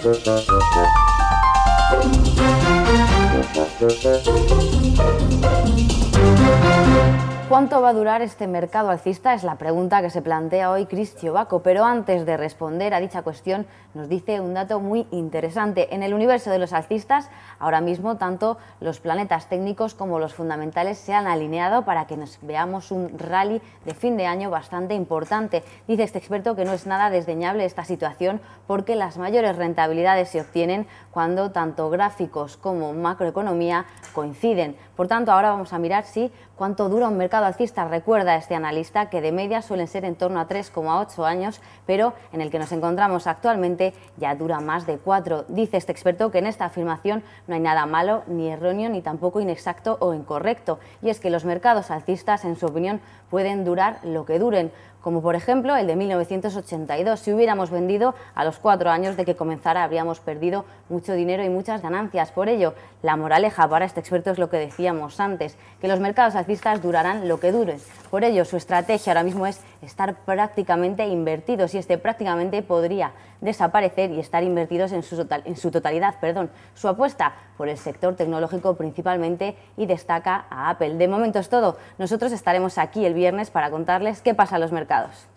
¿Cuánto va a durar este mercado alcista? Es la pregunta que se plantea hoy Chris Ciobacco, pero antes de responder a dicha cuestión nos dice un dato muy interesante. En el universo de los alcistas, ahora mismo tanto los planetas técnicos como los fundamentales se han alineado para que nos veamos un rally de fin de año bastante importante. Dice este experto que no es nada desdeñable esta situación porque las mayores rentabilidades se obtienen cuando tanto gráficos como macroeconomía coinciden. Por tanto, ahora vamos a mirar cuánto dura un mercado alcista. Recuerda este analista que de media suelen ser en torno a 3,8 años, pero en el que nos encontramos actualmente ya dura más de 4. Dice este experto que en esta afirmación no hay nada malo, ni erróneo, ni tampoco inexacto o incorrecto. Y es que los mercados alcistas, en su opinión, pueden durar lo que duren, como por ejemplo el de 1982. Si hubiéramos vendido a los 4 años de que comenzara, habríamos perdido mucho dinero y muchas ganancias. Por ello, la moraleja para este experto es lo que decíamos antes, que los mercados alcistas durarán lo que duren. Por ello, su estrategia ahora mismo es estar prácticamente invertidos, y prácticamente podría desaparecer y estar invertidos en su totalidad. Su apuesta por el sector tecnológico principalmente, y destaca a Apple. De momento es todo. Nosotros estaremos aquí el viernes para contarles qué pasa en los mercados.